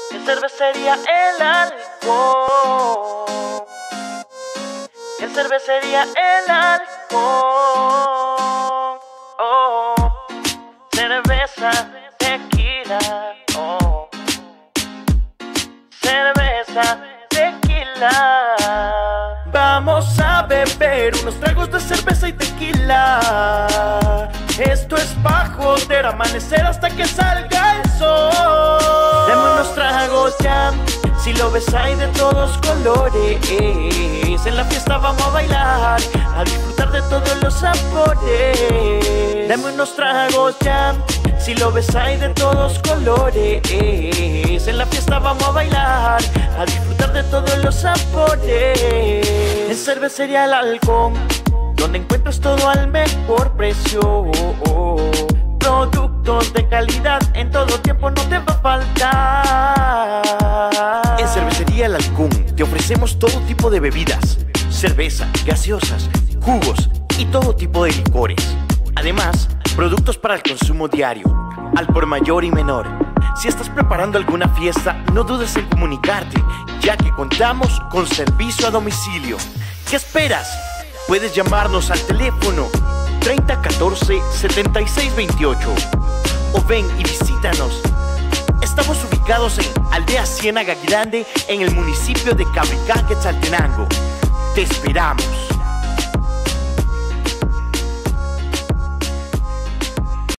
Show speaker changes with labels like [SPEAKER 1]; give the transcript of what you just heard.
[SPEAKER 1] En cervecería El Halcón. En cervecería El Halcón. Oh, cerveza, tequila. Oh, cerveza, tequila. Vamos a beber unos tragos de cerveza y tequila. Esto es pa' joder, amanecer hasta que salga el sol. Dame unos tragos ya, si lo ves hay de todos colores. En la fiesta vamos a bailar, a disfrutar de todos los sabores. Dame unos tragos ya, si lo ves hay de todos colores. En la fiesta vamos a bailar, a disfrutar de todos los sabores. En Cervecería El Halcón, donde encuentras todo al mejor precio. Productos de calidad, en todo tiempo no te va a faltar.
[SPEAKER 2] En Cervecería El Halcón te ofrecemos todo tipo de bebidas, cerveza, gaseosas, jugos y todo tipo de licores. Además, productos para el consumo diario, al por mayor y menor. Si estás preparando alguna fiesta, no dudes en comunicarte, ya que contamos con servicio a domicilio. ¿Qué esperas? Puedes llamarnos al teléfono 3014 7628 o ven y visítanos. Estamos ubicados en Aldea Ciénaga Grande, en el municipio de Cabricá, Quetzaltenango. Te esperamos.